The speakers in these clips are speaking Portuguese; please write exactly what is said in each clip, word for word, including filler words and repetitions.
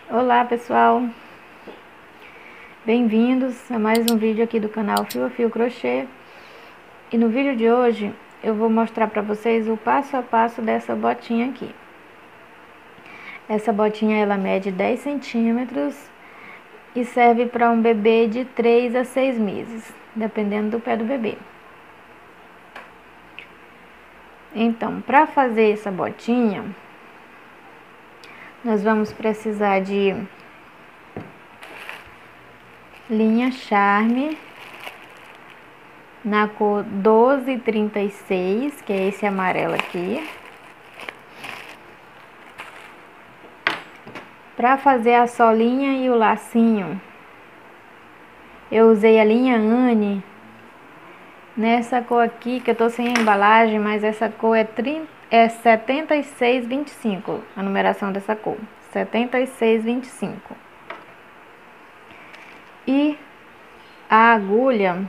Olá pessoal, bem-vindos a mais um vídeo aqui do canal Fio a Fio Crochê. E no vídeo de hoje eu vou mostrar para vocês o passo a passo dessa botinha aqui. Essa botinha ela mede dez centímetros e serve para um bebê de três a seis meses, dependendo do pé do bebê. Então, para fazer essa botinha, nós vamos precisar de linha Charme na cor doze trinta e seis, que é esse amarelo aqui. Para fazer a solinha e o lacinho, eu usei a linha Anne nessa cor aqui, que eu tô sem a embalagem, mas essa cor é, trinta, é setenta e seis vinte e cinco, a numeração dessa cor, setenta e seis vinte e cinco. E a agulha,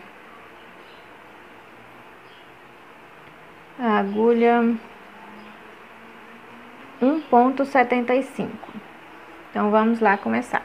a agulha um ponto setenta e cinco. Então vamos lá começar.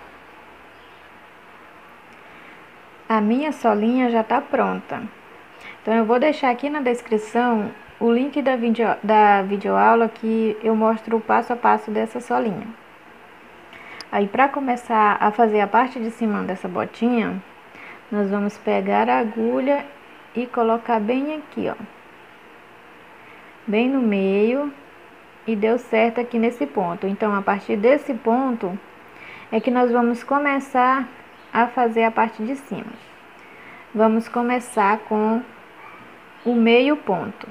A minha solinha já tá pronta. Então eu vou deixar aqui na descrição o link da vídeo, da videoaula que eu mostro o passo a passo dessa solinha. Aí para começar a fazer a parte de cima dessa botinha, nós vamos pegar a agulha e colocar bem aqui, ó. Bem no meio, e deu certo aqui nesse ponto. Então a partir desse ponto é que nós vamos começar a fazer a parte de cima. Vamos começar com o meio ponto.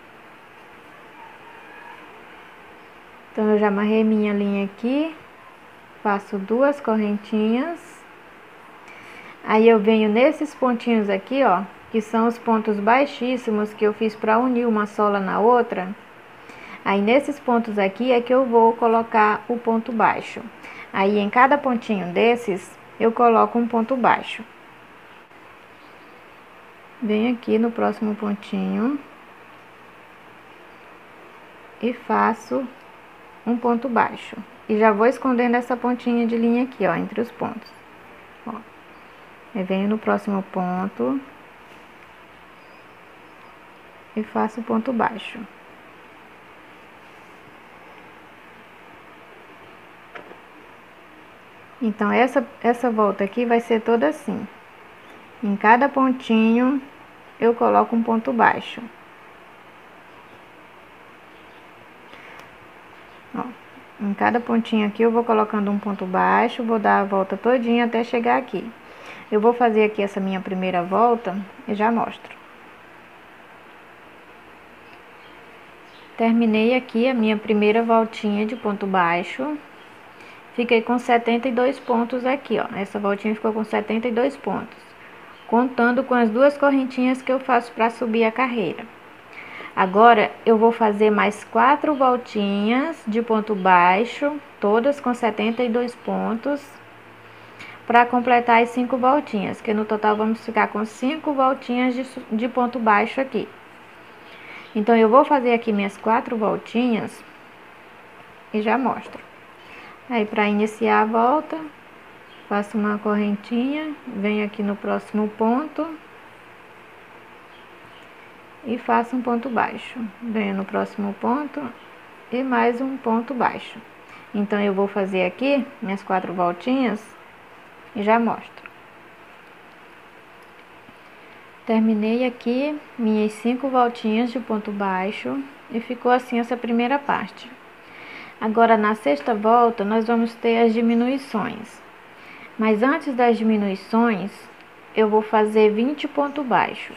Então eu já amarrei minha linha aqui, faço duas correntinhas, aí eu venho nesses pontinhos aqui, ó, que são os pontos baixíssimos que eu fiz para unir uma sola na outra. Aí nesses pontos aqui é que eu vou colocar o ponto baixo. Aí em cada pontinho desses eu coloco um ponto baixo. Venho aqui no próximo pontinho e faço um ponto baixo. E já vou escondendo essa pontinha de linha aqui, ó, entre os pontos. Ó. Aí venho no próximo ponto e faço o ponto baixo. Então essa essa volta aqui vai ser toda assim. Em cada pontinho eu coloco um ponto baixo. Ó, em cada pontinho aqui eu vou colocando um ponto baixo, vou dar a volta todinha até chegar aqui. Eu vou fazer aqui essa minha primeira volta e já mostro. Terminei aqui a minha primeira voltinha de ponto baixo. Fiquei com setenta e dois pontos aqui, ó. Essa voltinha ficou com setenta e dois pontos, contando com as duas correntinhas que eu faço para subir a carreira. Agora eu vou fazer mais quatro voltinhas de ponto baixo, todas com setenta e dois pontos, para completar as cinco voltinhas, que no total vamos ficar com cinco voltinhas de, de ponto baixo aqui. Então eu vou fazer aqui minhas quatro voltinhas e já mostro. Aí para iniciar a volta, faço uma correntinha, venho aqui no próximo ponto e faço um ponto baixo. Venho no próximo ponto e mais um ponto baixo. Então eu vou fazer aqui minhas quatro voltinhas e já mostro. Terminei aqui minhas cinco voltinhas de ponto baixo e ficou assim essa primeira parte. Agora na sexta volta nós vamos ter as diminuições. Mas antes das diminuições, eu vou fazer vinte pontos baixos.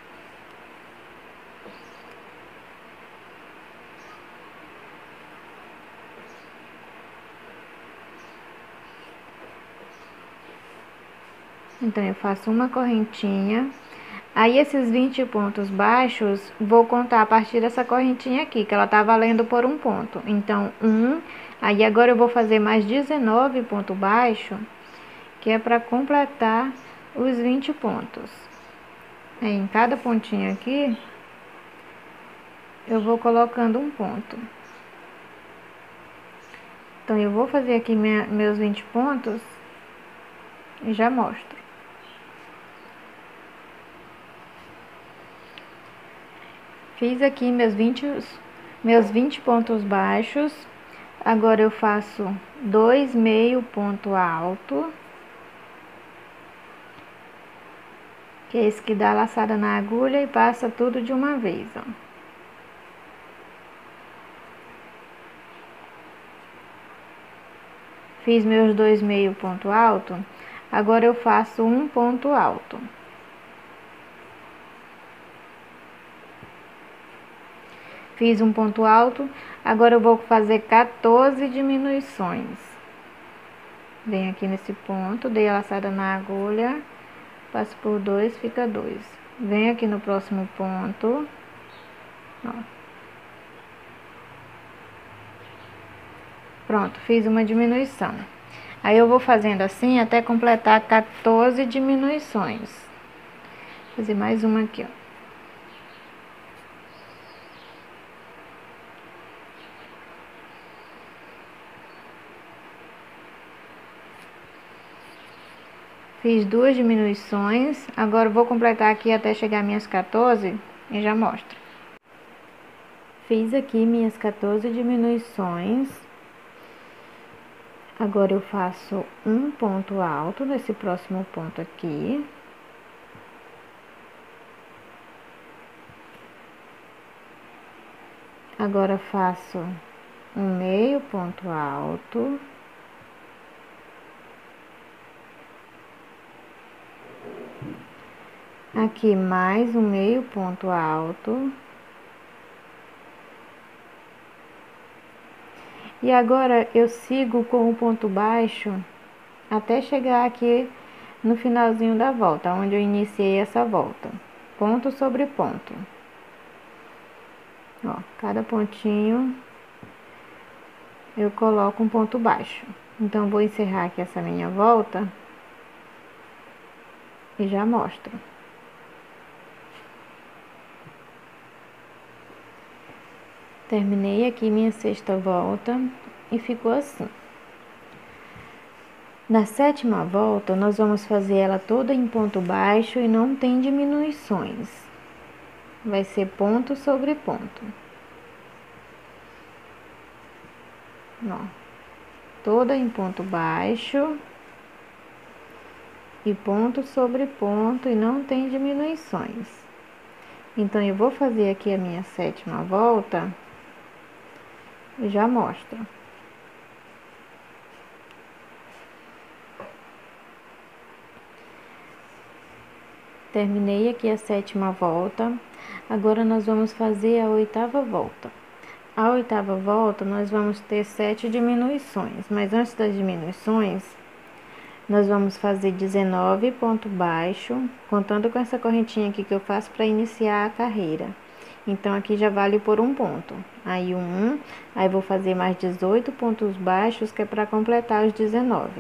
Então eu faço uma correntinha. Aí esses vinte pontos baixos, vou contar a partir dessa correntinha aqui, que ela tá valendo por um ponto. Então, um, aí agora eu vou fazer mais dezenove pontos baixos, que é para completar os vinte pontos. Aí, em cada pontinho aqui, eu vou colocando um ponto. Então, eu vou fazer aqui minha, meus vinte pontos e já mostro. Fiz aqui meus vinte, meus vinte pontos baixos. Agora eu faço dois meio ponto alto, que é esse que dá a laçada na agulha e passa tudo de uma vez, ó. Fiz meus dois meio ponto alto. Agora eu faço um ponto alto. Fiz um ponto alto, agora eu vou fazer quatorze diminuições. Venho aqui nesse ponto, dei a laçada na agulha, passo por dois, fica dois. Venho aqui no próximo ponto, ó. Pronto, fiz uma diminuição. Aí eu vou fazendo assim até completar quatorze diminuições. Vou fazer mais uma aqui, ó. Fiz duas diminuições, agora vou completar aqui até chegar minhas quatorze e já mostro. Fiz aqui minhas quatorze diminuições. Agora eu faço um ponto alto nesse próximo ponto aqui. Agora faço um meio ponto alto. Aqui mais um meio ponto alto. E agora eu sigo com o ponto baixo até chegar aqui no finalzinho da volta, onde eu iniciei essa volta. Ponto sobre ponto. Ó, cada pontinho eu coloco um ponto baixo. Então, vou encerrar aqui essa minha volta e já mostro. Terminei aqui minha sexta volta e ficou assim. Na sétima volta, nós vamos fazer ela toda em ponto baixo e não tem diminuições. Vai ser ponto sobre ponto. Ó, toda em ponto baixo e ponto sobre ponto e não tem diminuições. Então, eu vou fazer aqui a minha sétima volta e já mostro. Terminei aqui a sétima volta. Agora nós vamos fazer a oitava volta. A oitava volta nós vamos ter sete diminuições, mas antes das diminuições, nós vamos fazer dezenove ponto baixo, contando com essa correntinha aqui que eu faço para iniciar a carreira. Então, aqui já vale por um ponto. Aí, um, aí vou fazer mais dezoito pontos baixos, que é para completar os dezenove.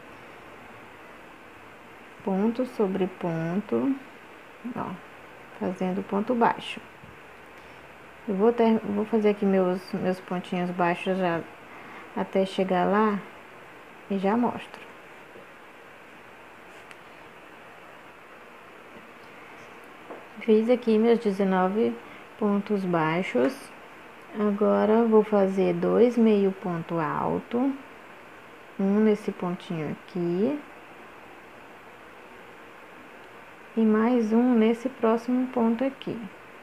Ponto sobre ponto, ó, fazendo ponto baixo. Eu vou, ter, vou fazer aqui meus, meus pontinhos baixos já até chegar lá e já mostro. Fiz aqui meus dezenove pontos baixos. Agora, vou fazer dois meio ponto alto, um nesse pontinho aqui e mais um nesse próximo ponto aqui.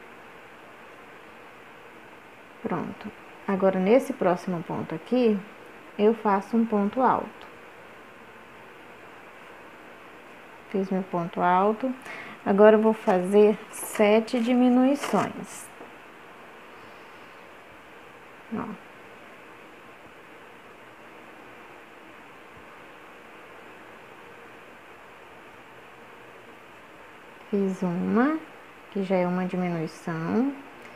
Pronto. Agora, nesse próximo ponto aqui, eu faço um ponto alto. Fiz meu ponto alto. Agora, eu vou fazer sete diminuições. Ó. Fiz uma, que já é uma diminuição.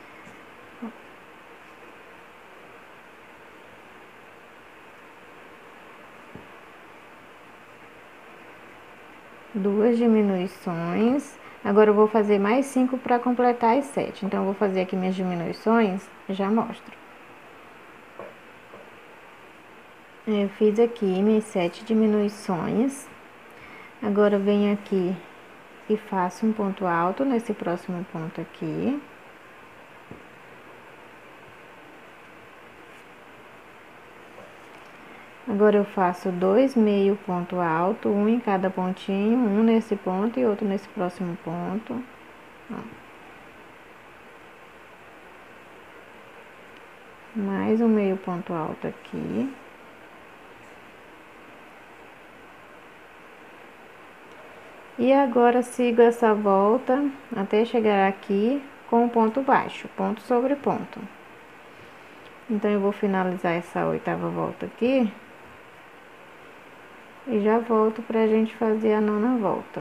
Duas diminuições. Agora eu vou fazer mais cinco para completar as sete. Então, eu vou fazer aqui minhas diminuições e já mostro. Eu fiz aqui minhas sete diminuições. Agora, venho aqui e faço um ponto alto nesse próximo ponto aqui. Agora, eu faço dois meio ponto alto, um em cada pontinho, um nesse ponto e outro nesse próximo ponto. Ó. Mais um meio ponto alto aqui. E agora, sigo essa volta até chegar aqui com um ponto baixo, ponto sobre ponto. Então, eu vou finalizar essa oitava volta aqui. E já volto pra gente fazer a nona volta.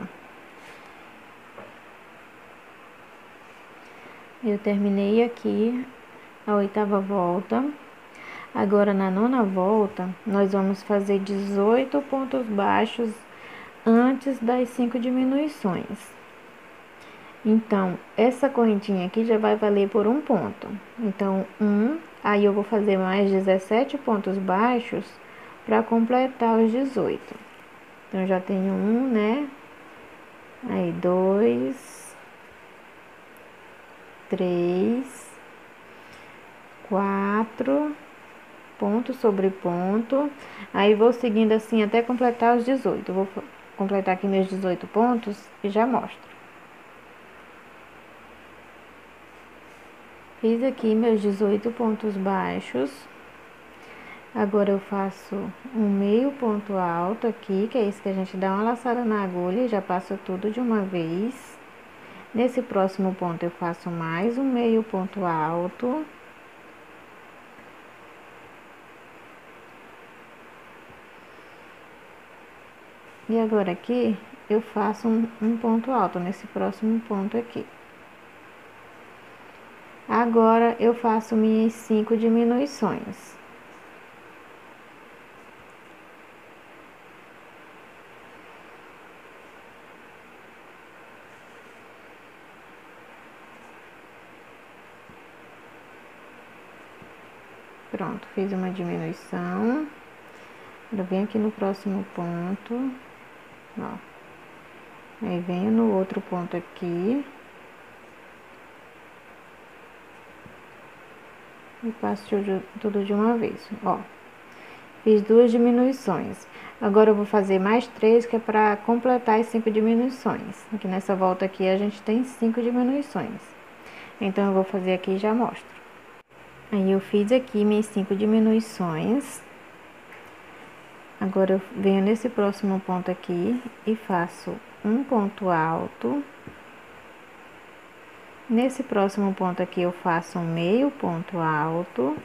Eu terminei aqui a oitava volta. Agora, na nona volta, nós vamos fazer dezoito pontos baixos antes das cinco diminuições. Então, essa correntinha aqui já vai valer por um ponto. Então, um, aí eu vou fazer mais dezessete pontos baixos para completar os dezoito. Então, já tenho um, né? Aí, dois, três, quatro, ponto sobre ponto. Aí, vou seguindo assim até completar os dezoito. Vou completar aqui meus dezoito pontos e já mostro. Fiz aqui meus dezoito pontos baixos. Agora, eu faço um meio ponto alto aqui, que é isso que a gente dá uma laçada na agulha e já passo tudo de uma vez. Nesse próximo ponto, eu faço mais um meio ponto alto. E agora aqui, eu faço um, um ponto alto nesse próximo ponto aqui. Agora, eu faço minhas cinco diminuições. Pronto, fiz uma diminuição. Eu venho aqui no próximo ponto, ó. Aí, venho no outro ponto aqui. E passo tudo de uma vez, ó. Fiz duas diminuições. Agora, eu vou fazer mais três, que é para completar as cinco diminuições. Aqui nessa volta aqui, a gente tem cinco diminuições. Então, eu vou fazer aqui e já mostro. Aí, eu fiz aqui minhas cinco diminuições. Agora, eu venho nesse próximo ponto aqui e faço um ponto alto. Nesse próximo ponto aqui, eu faço um meio ponto alto.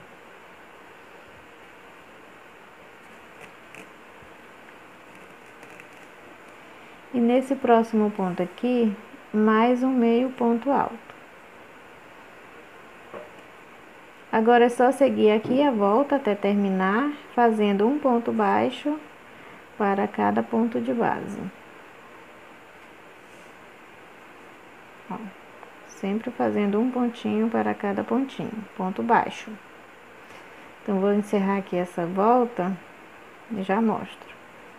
E nesse próximo ponto aqui, mais um meio ponto alto. Agora, é só seguir aqui a volta até terminar, fazendo um ponto baixo para cada ponto de base. Ó, sempre fazendo um pontinho para cada pontinho, ponto baixo. Então, vou encerrar aqui essa volta e já mostro.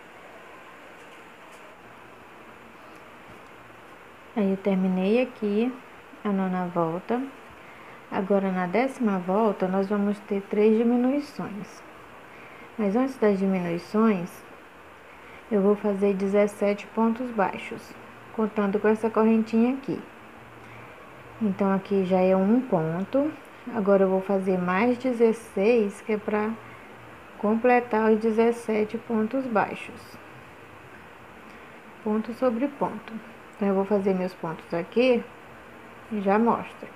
Aí, eu terminei aqui a nona volta. Agora, na décima volta, nós vamos ter três diminuições. Mas antes das diminuições, eu vou fazer dezessete pontos baixos, contando com essa correntinha aqui. Então, aqui já é um ponto. Agora, eu vou fazer mais dezesseis, que é para completar os dezessete pontos baixos. Ponto sobre ponto. Então, eu vou fazer meus pontos aqui e já mostro.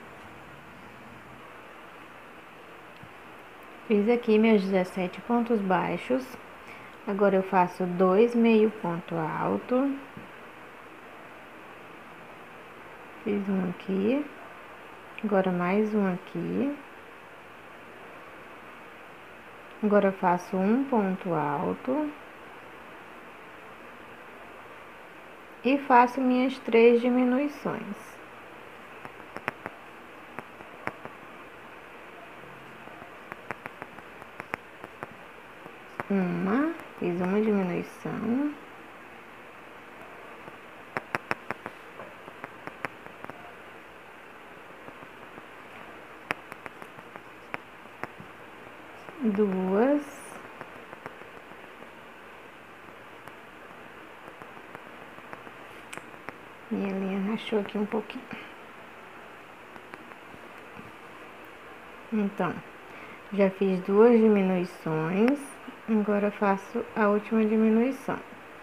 Fiz aqui meus dezessete pontos baixos. Agora, eu faço dois meio ponto alto. Fiz um aqui. Agora, mais um aqui. Agora, eu faço um ponto alto. E faço minhas três diminuições. uma, fiz uma diminuição. Duas. Minha linha rachou aqui um pouquinho. Então, já fiz duas diminuições, agora faço a última diminuição.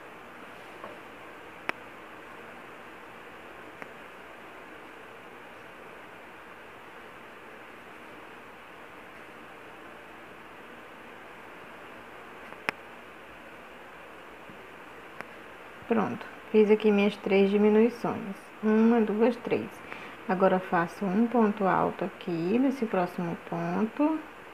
Pronto, fiz aqui minhas três diminuições. Uma, duas, três. Agora faço um ponto alto aqui nesse próximo ponto.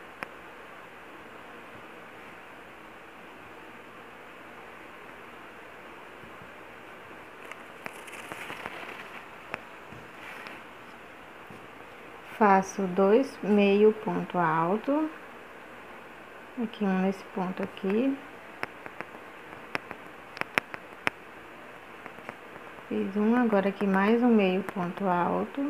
Faço dois meio ponto alto. Aqui um nesse ponto aqui. Fiz um, agora aqui mais um meio ponto alto.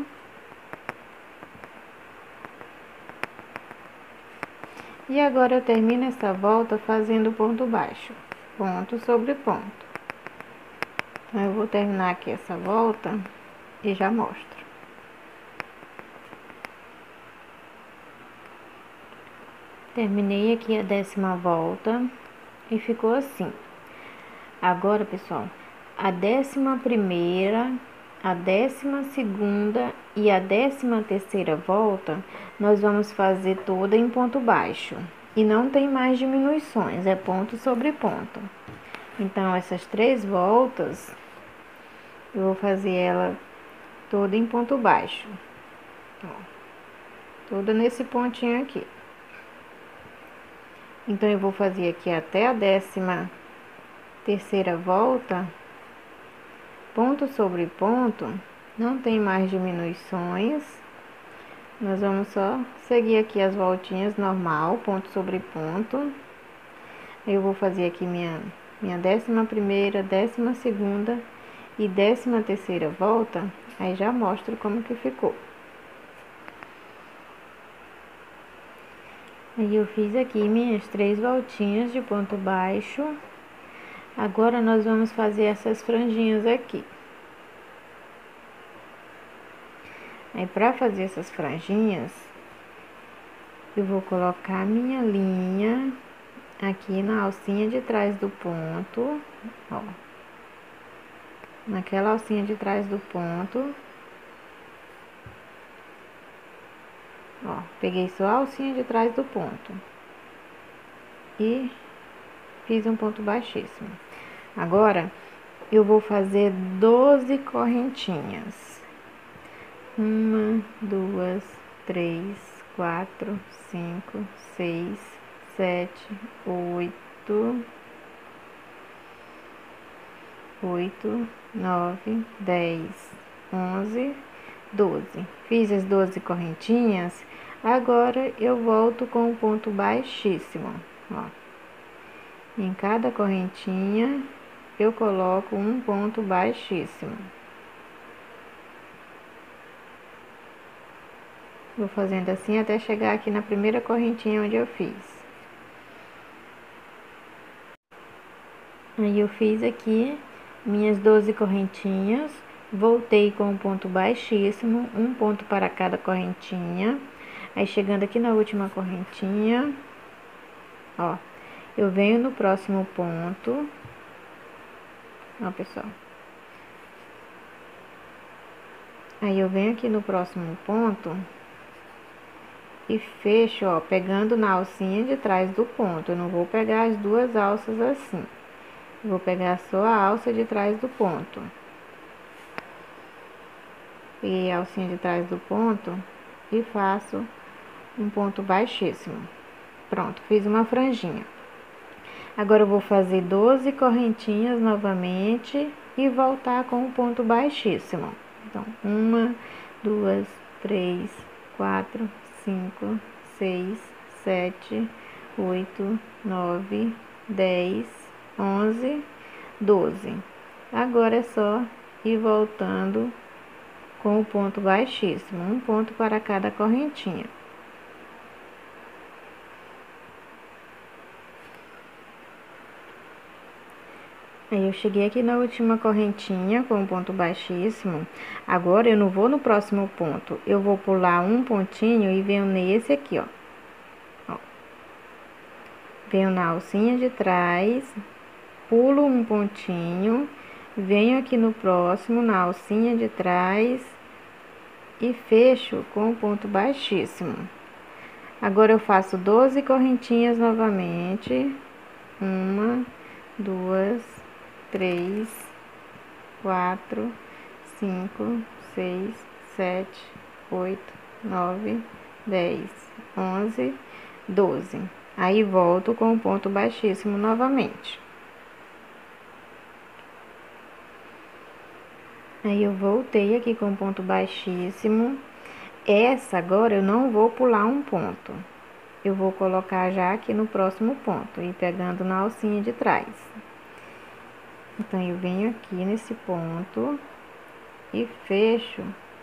E agora eu termino essa volta fazendo ponto baixo, ponto sobre ponto. Então, eu vou terminar aqui essa volta e já mostro. Terminei aqui a décima volta e ficou assim. Agora, pessoal, a décima primeira, a décima segunda e a décima terceira volta, nós vamos fazer toda em ponto baixo. E não tem mais diminuições, é ponto sobre ponto. Então, essas três voltas, eu vou fazer ela toda em ponto baixo. Ó, toda nesse pontinho aqui. Então, eu vou fazer aqui até a décima terceira volta, ponto sobre ponto, não tem mais diminuições. Nós vamos só seguir aqui as voltinhas normal, ponto sobre ponto. Eu vou fazer aqui minha, minha décima primeira, décima segunda e décima terceira volta, aí já mostro como que ficou. Aí eu fiz aqui minhas três voltinhas de ponto baixo. Agora nós vamos fazer essas franjinhas aqui. Aí para fazer essas franjinhas, eu vou colocar minha linha aqui na alcinha de trás do ponto, ó. Naquela alcinha de trás do ponto. Ó, peguei só a alcinha de trás do ponto. E fiz um ponto baixíssimo. Agora, eu vou fazer doze correntinhas. Uma, duas, três, quatro, cinco, seis, sete, oito, oito, nove, dez, onze, doze. Fiz as doze correntinhas. Agora eu volto com o ponto baixíssimo, ó. Em cada correntinha eu coloco um ponto baixíssimo. Vou fazendo assim até chegar aqui na primeira correntinha onde eu fiz. Aí eu fiz aqui minhas doze correntinhas, voltei com um ponto baixíssimo, um ponto para cada correntinha. Aí chegando aqui na última correntinha, ó, eu venho no próximo ponto, ó, pessoal. Aí eu venho aqui no próximo ponto e fecho, ó, pegando na alcinha de trás do ponto. Eu não vou pegar as duas alças assim. Eu vou pegar só a alça de trás do ponto. Peguei a alcinha de trás do ponto e faço um ponto baixíssimo. Pronto, fiz uma franjinha. Agora eu vou fazer doze correntinhas novamente e voltar com um ponto baixíssimo. Então, uma, duas, três, quatro, cinco, seis, sete, oito, nove, dez, onze, doze. Agora é só ir voltando com o ponto baixíssimo, um ponto para cada correntinha. Aí eu cheguei aqui na última correntinha com o ponto baixíssimo. Agora eu não vou no próximo ponto, eu vou pular um pontinho e venho nesse aqui, ó. Ó. Venho na alcinha de trás, pulo um pontinho, venho aqui no próximo, na alcinha de trás e fecho com o ponto baixíssimo. Agora eu faço doze correntinhas novamente. Uma, duas, três, quatro, cinco, seis, sete, oito, nove, dez, onze, doze. Aí volto com o ponto baixíssimo novamente. Aí eu voltei aqui com o ponto baixíssimo. Essa agora eu não vou pular um ponto. Eu vou colocar já aqui no próximo ponto e pegando na alcinha de trás. Então eu venho aqui nesse ponto e fecho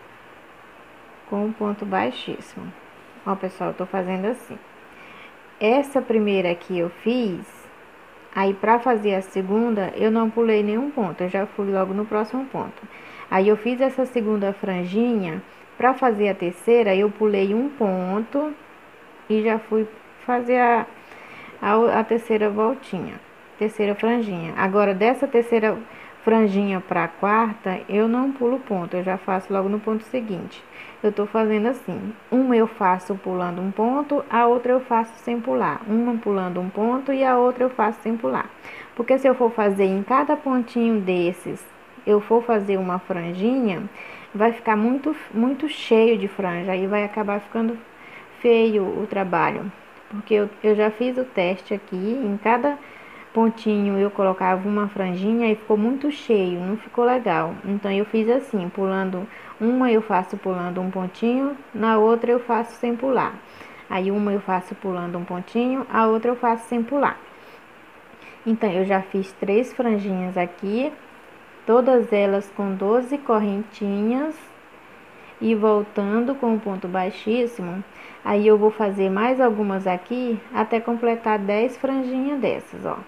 com o ponto baixíssimo. Ó, pessoal, eu tô fazendo assim. Essa primeira aqui eu fiz, aí pra fazer a segunda eu não pulei nenhum ponto, eu já fui logo no próximo ponto. Aí eu fiz essa segunda franjinha, pra fazer a terceira eu pulei um ponto e já fui fazer a, a, a terceira voltinha, terceira franjinha. Agora, dessa terceira franjinha para a quarta, eu não pulo ponto, eu já faço logo no ponto seguinte. Eu tô fazendo assim, uma eu faço pulando um ponto, a outra eu faço sem pular. Uma pulando um ponto e a outra eu faço sem pular. Porque se eu for fazer em cada pontinho desses, eu for fazer uma franjinha, vai ficar muito, muito cheio de franja, aí vai acabar ficando feio o trabalho, porque eu, eu já fiz o teste aqui, em cada pontinho eu colocava uma franjinha e ficou muito cheio, não ficou legal. Então eu fiz assim, pulando uma eu faço pulando um pontinho, na outra eu faço sem pular. Aí uma eu faço pulando um pontinho, a outra eu faço sem pular. Então eu já fiz três franjinhas aqui, todas elas com doze correntinhas e voltando com o ponto baixíssimo. Aí eu vou fazer mais algumas aqui até completar dez franjinhas dessas, ó.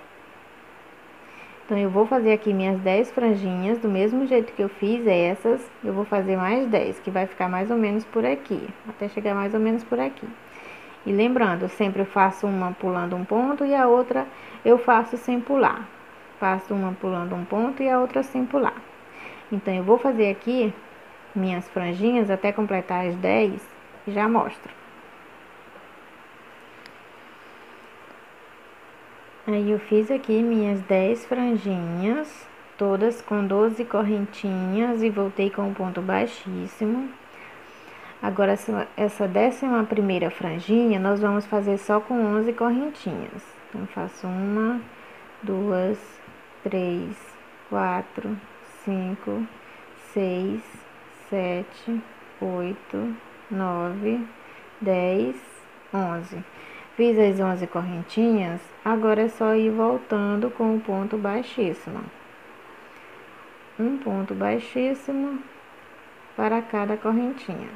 Então eu vou fazer aqui minhas dez franjinhas do mesmo jeito que eu fiz essas, eu vou fazer mais dez, que vai ficar mais ou menos por aqui, até chegar mais ou menos por aqui. E lembrando, sempre eu faço uma pulando um ponto e a outra eu faço sem pular. Faço uma pulando um ponto e a outra sem pular. Então eu vou fazer aqui minhas franjinhas até completar as dez e já mostro. Aí eu fiz aqui minhas dez franjinhas, todas com doze correntinhas e voltei com o ponto baixíssimo. Agora essa, essa décima primeira franjinha nós vamos fazer só com onze correntinhas. Então eu faço uma, duas, três, quatro, cinco, seis, sete, oito, nove, dez, onze. Fiz as onze correntinhas, agora é só ir voltando com o ponto baixíssimo. Um ponto baixíssimo para cada correntinha.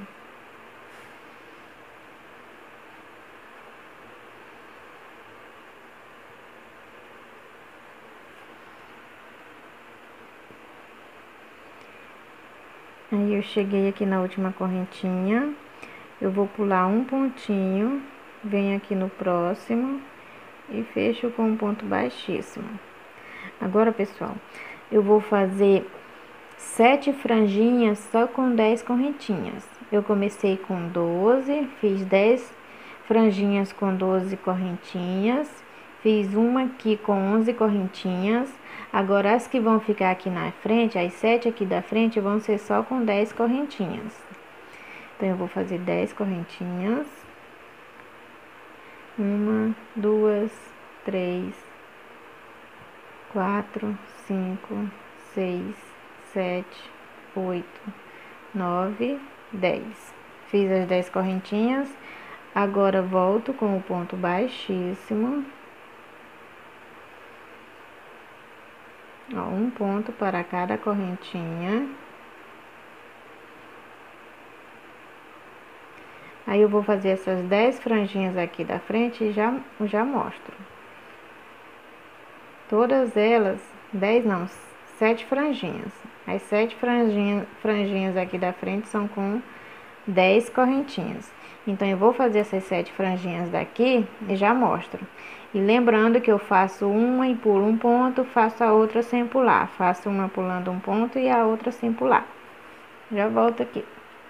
Aí eu cheguei aqui na última correntinha, eu vou pular um pontinho, venho aqui no próximo e fecho com um ponto baixíssimo. Agora, pessoal, eu vou fazer sete franjinhas só com dez correntinhas. Eu comecei com doze, fiz dez franjinhas com doze correntinhas, fiz uma aqui com onze correntinhas. Agora, as que vão ficar aqui na frente, as sete aqui da frente, vão ser só com dez correntinhas. Então, eu vou fazer dez correntinhas. Uma, duas, três, quatro, cinco, seis, sete, oito, nove, dez. Fiz as dez correntinhas. Agora, volto com o ponto baixíssimo. Ó, um ponto para cada correntinha. Aí eu vou fazer essas dez franjinhas aqui da frente e já, já mostro. Todas elas, dez não, sete franjinhas. As sete franjinhas, franjinhas aqui da frente são com dez correntinhas. Então, eu vou fazer essas sete franjinhas daqui e já mostro. E lembrando que eu faço uma e pulo um ponto, faço a outra sem pular. Faço uma pulando um ponto e a outra sem pular. Já volto aqui.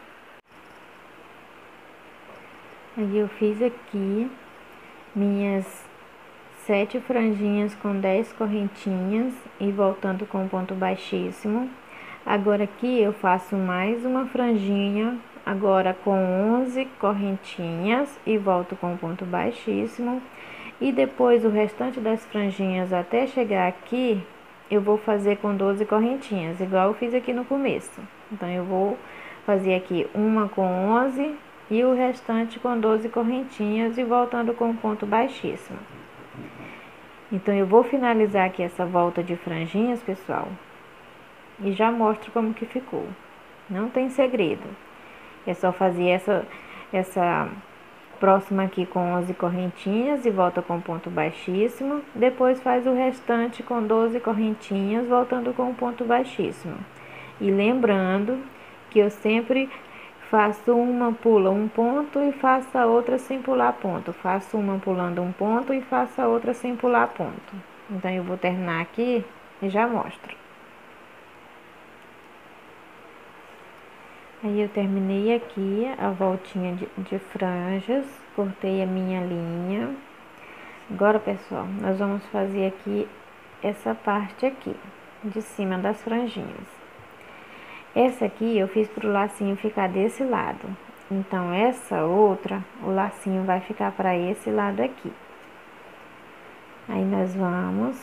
Aí eu fiz aqui minhas sete franjinhas com dez correntinhas e voltando com ponto baixíssimo. Agora aqui eu faço mais uma franjinha, agora com onze correntinhas e volto com ponto baixíssimo. E depois o restante das franjinhas até chegar aqui, eu vou fazer com doze correntinhas, igual eu fiz aqui no começo. Então, eu vou fazer aqui uma com onze e o restante com doze correntinhas e voltando com ponto baixíssimo. Então, eu vou finalizar aqui essa volta de franjinhas, pessoal, e já mostro como que ficou. Não tem segredo. É só fazer essa, essa próxima aqui com onze correntinhas e volta com ponto baixíssimo. Depois faz o restante com doze correntinhas, voltando com ponto baixíssimo. E lembrando que eu sempre faço uma, pula um ponto e faço a outra sem pular ponto. Faço uma pulando um ponto e faço a outra sem pular ponto. Então, eu vou terminar aqui e já mostro. Aí, eu terminei aqui a voltinha de, de franjas, cortei a minha linha. Agora, pessoal, nós vamos fazer aqui essa parte aqui, de cima das franjinhas. Essa aqui eu fiz pro lacinho ficar desse lado. Então, essa outra, o lacinho vai ficar para esse lado aqui. Aí, nós vamos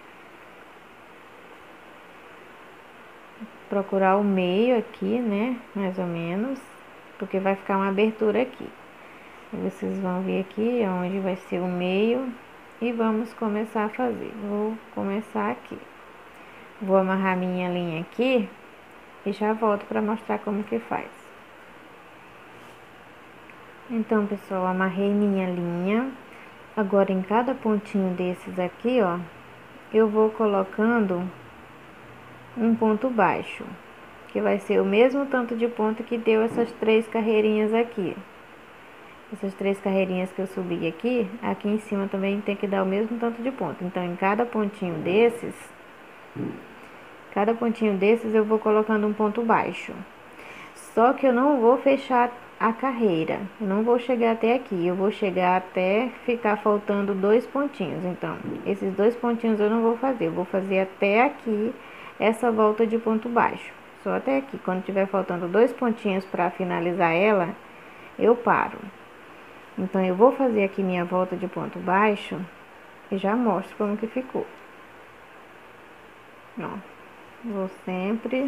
procurar o meio aqui, né? Mais ou menos, porque vai ficar uma abertura aqui. E vocês vão ver aqui onde vai ser o meio e vamos começar a fazer. Vou começar aqui. Vou amarrar minha linha aqui e já volto para mostrar como que faz. Então, pessoal, amarrei minha linha. Agora, em cada pontinho desses aqui, ó, eu vou colocando um ponto baixo, que vai ser o mesmo tanto de ponto que deu essas três carreirinhas aqui. Essas três carreirinhas que eu subi aqui, aqui em cima também tem que dar o mesmo tanto de ponto. Então, em cada pontinho desses, cada pontinho desses eu vou colocando um ponto baixo. Só que eu não vou fechar a carreira, eu não vou chegar até aqui, eu vou chegar até ficar faltando dois pontinhos. Então, esses dois pontinhos eu não vou fazer, eu vou fazer até aqui essa volta de ponto baixo, só até aqui. Quando tiver faltando dois pontinhos para finalizar ela, eu paro. Então, eu vou fazer aqui minha volta de ponto baixo e já mostro como que ficou. Ó, vou sempre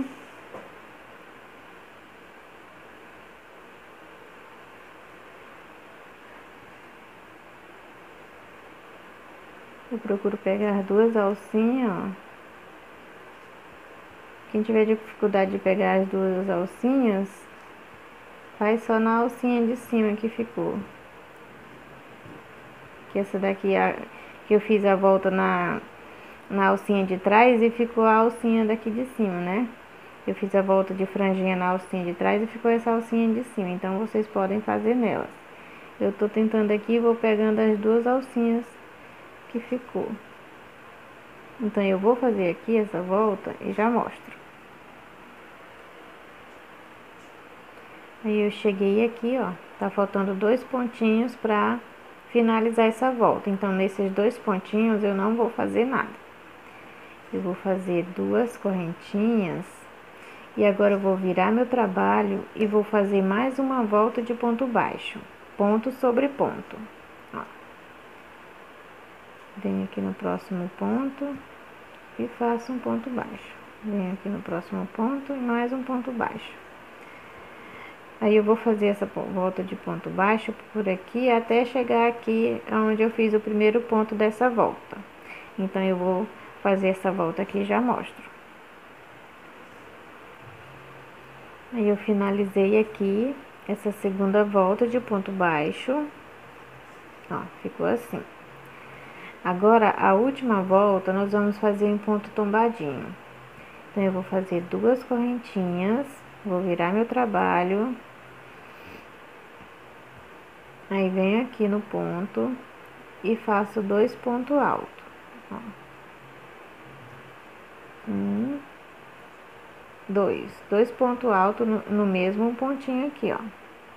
eu procuro pegar duas alcinhas, ó. Quem tiver dificuldade de pegar as duas alcinhas, faz só na alcinha de cima que ficou. Que essa daqui, a, que eu fiz a volta na, na alcinha de trás e ficou a alcinha daqui de cima, né? Eu fiz a volta de franjinha na alcinha de trás e ficou essa alcinha de cima. Então, vocês podem fazer nelas. Eu tô tentando aqui e vou pegando as duas alcinhas que ficou. Então, eu vou fazer aqui essa volta e já mostro. Aí, eu cheguei aqui, ó, tá faltando dois pontinhos pra finalizar essa volta. Então, nesses dois pontinhos, eu não vou fazer nada. Eu vou fazer duas correntinhas. E agora, eu vou virar meu trabalho e vou fazer mais uma volta de ponto baixo. Ponto sobre ponto. Ó. Venho aqui no próximo ponto e faço um ponto baixo. Venho aqui no próximo ponto e mais um ponto baixo. Aí, eu vou fazer essa volta de ponto baixo por aqui até chegar aqui onde eu fiz o primeiro ponto dessa volta. Então, eu vou fazer essa volta aqui e já mostro. Aí eu finalizei aqui essa segunda volta de ponto baixo, ó, ficou assim. Agora, a última volta, nós vamos fazer em ponto tombadinho. Então, eu vou fazer duas correntinhas, vou virar meu trabalho. Aí, venho aqui no ponto e faço dois pontos altos. Ó. Um, dois. Dois pontos altos no, no mesmo pontinho aqui, ó.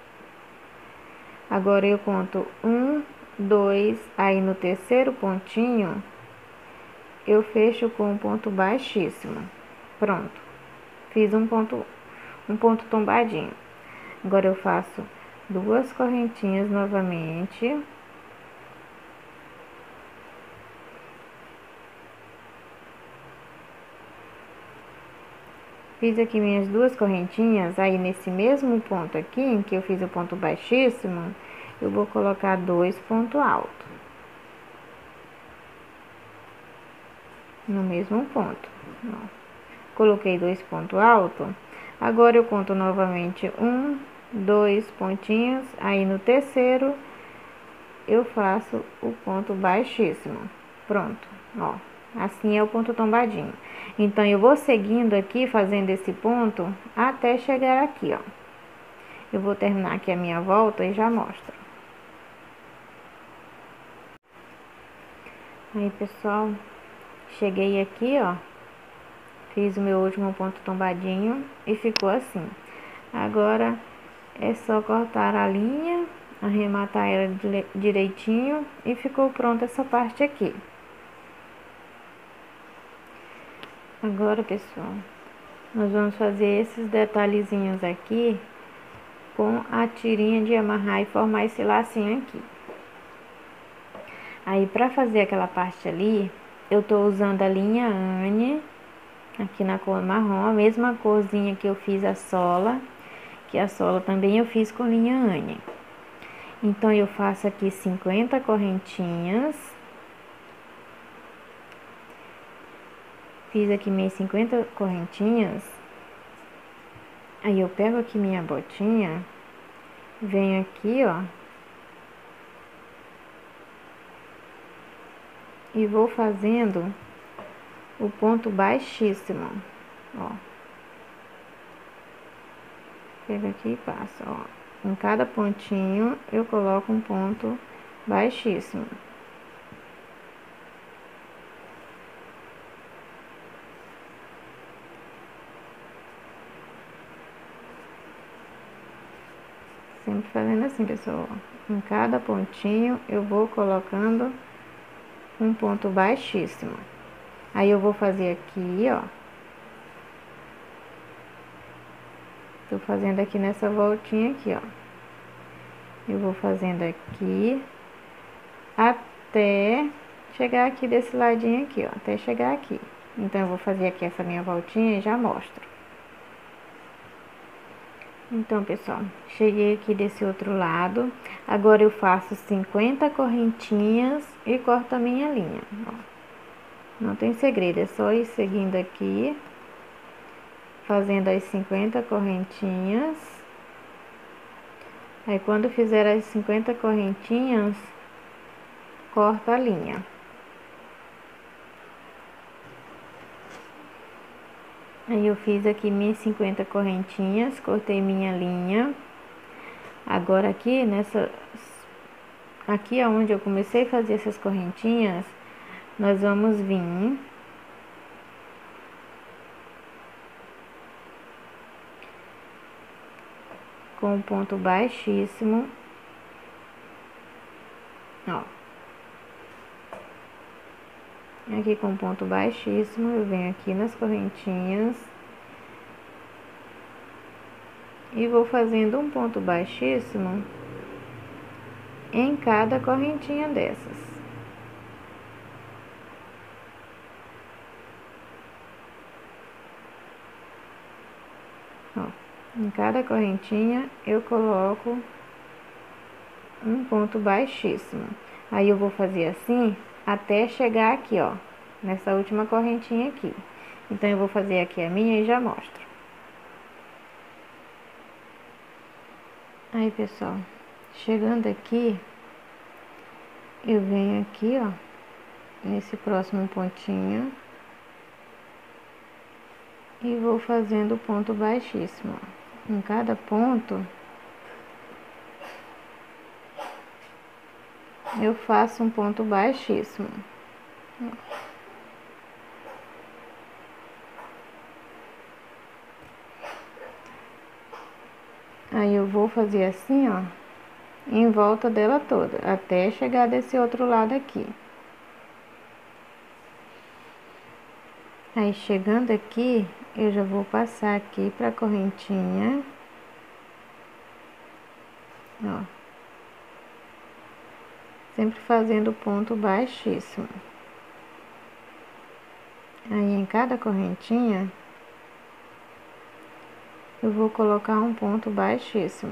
Agora, eu conto um, dois, aí no terceiro pontinho, eu fecho com um ponto baixíssimo. Pronto. Fiz um ponto, um ponto tombadinho. Agora, eu faço duas correntinhas novamente. Fiz aqui minhas duas correntinhas, aí nesse mesmo ponto aqui, em que eu fiz o ponto baixíssimo, eu vou colocar dois pontos altos. No mesmo ponto. Ó. Coloquei dois pontos altos. Agora, eu conto novamente um, dois pontinhos, aí no terceiro, eu faço o ponto baixíssimo. Pronto, ó. Assim é o ponto tombadinho. Então, eu vou seguindo aqui, fazendo esse ponto, até chegar aqui, ó. Eu vou terminar aqui a minha volta e já mostro. Aí, pessoal, cheguei aqui, ó. Fiz o meu último ponto tombadinho e ficou assim. Agora, é só cortar a linha, arrematar ela direitinho e ficou pronta essa parte aqui. Agora, pessoal, nós vamos fazer esses detalhezinhos aqui com a tirinha de amarrar e formar esse lacinho aqui. Aí, pra fazer aquela parte ali, eu tô usando a linha Anne, aqui na cor marrom, a mesma corzinha que eu fiz a sola, que a sola também eu fiz com linha Anne. Então, eu faço aqui cinquenta correntinhas. Fiz aqui minhas cinquenta correntinhas. Aí, eu pego aqui minha botinha, venho aqui, ó, e vou fazendo o ponto baixíssimo, ó. Pego aqui e passo, ó. Em cada pontinho, eu coloco um ponto baixíssimo. Sempre fazendo assim, pessoal. Em cada pontinho, eu vou colocando um ponto baixíssimo. Aí, eu vou fazer aqui, ó. Tô fazendo aqui nessa voltinha aqui, ó. Eu vou fazendo aqui até chegar aqui desse ladinho aqui, ó. Até chegar aqui. Então, eu vou fazer aqui essa minha voltinha e já mostro. Então, pessoal, cheguei aqui desse outro lado. Agora, eu faço cinquenta correntinhas e corto a minha linha, ó. Não tem segredo, é só ir seguindo aqui, fazendo as cinquenta correntinhas. Aí, quando fizer as cinquenta correntinhas, corta a linha. Aí, eu fiz aqui minhas cinquenta correntinhas, cortei minha linha. Agora, aqui nessa... Aqui aonde eu comecei a fazer essas correntinhas, nós vamos vir... com um ponto baixíssimo, ó. Aqui com ponto baixíssimo, eu venho aqui nas correntinhas e vou fazendo um ponto baixíssimo em cada correntinha dessas. Ó, em cada correntinha eu coloco um ponto baixíssimo. Aí eu vou fazer assim até chegar aqui, ó, nessa última correntinha aqui. Então, eu vou fazer aqui a minha e já mostro. Aí, pessoal, chegando aqui, eu venho aqui, ó, nesse próximo pontinho e vou fazendo ponto baixíssimo, ó. Em cada ponto eu faço um ponto baixíssimo. Aí eu vou fazer assim, ó, em volta dela toda, até chegar desse outro lado aqui. Aí chegando aqui, eu já vou passar aqui pra correntinha, ó, sempre fazendo ponto baixíssimo. Aí em cada correntinha eu vou colocar um ponto baixíssimo.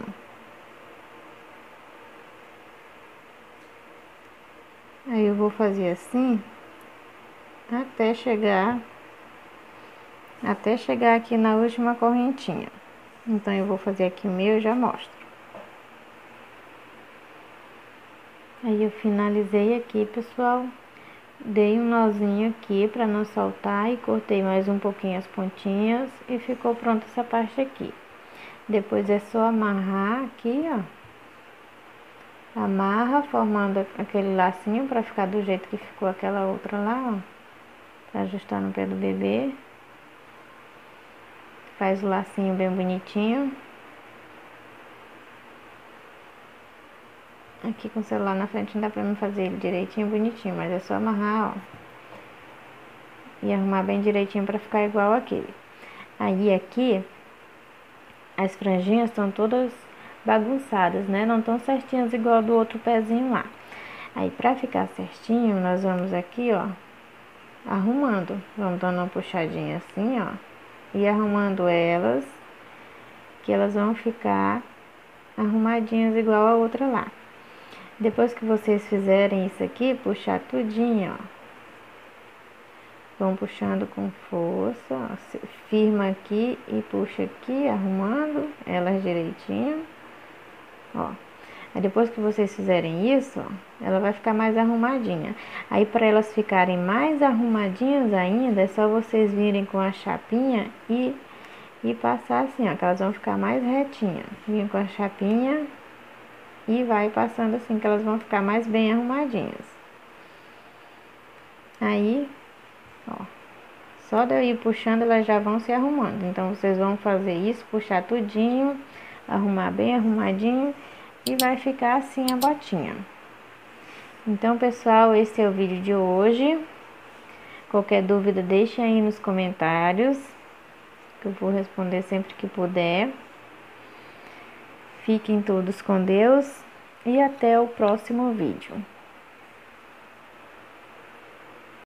Aí eu vou fazer assim até chegar até chegar aqui na última correntinha. Então eu vou fazer aqui o meu e já mostro. Aí eu finalizei aqui, pessoal. Dei um nozinho aqui para não soltar e cortei mais um pouquinho as pontinhas e ficou pronta essa parte aqui. Depois é só amarrar aqui, ó. Amarra formando aquele lacinho para ficar do jeito que ficou aquela outra lá, ó. Pra ajustar no pé do bebê. Faz o lacinho bem bonitinho. Aqui com o celular na frente não dá pra mim fazer ele direitinho, bonitinho, mas é só amarrar, ó. E arrumar bem direitinho pra ficar igual aquele. Aí aqui, as franjinhas estão todas bagunçadas, né? Não estão certinhas igual do outro pezinho lá. Aí pra ficar certinho, nós vamos aqui, ó, arrumando. Vamos dando uma puxadinha assim, ó. E arrumando elas, que elas vão ficar arrumadinhas igual a outra lá. Depois que vocês fizerem isso aqui, puxar tudinho, ó. Vão puxando com força, ó. Firma aqui e puxa aqui, arrumando elas direitinho, ó. Aí depois que vocês fizerem isso, ó, ela vai ficar mais arrumadinha. Aí para elas ficarem mais arrumadinhas ainda, é só vocês virem com a chapinha e, e passar assim, ó, que elas vão ficar mais retinhas. Vim com a chapinha e vai passando assim, que elas vão ficar mais bem arrumadinhas. Aí, ó, só de eu ir puxando, elas já vão se arrumando. Então, vocês vão fazer isso, puxar tudinho, arrumar bem arrumadinho e vai ficar assim a botinha. Então, pessoal, esse é o vídeo de hoje. Qualquer dúvida, deixem aí nos comentários, que eu vou responder sempre que puder. Fiquem todos com Deus e até o próximo vídeo.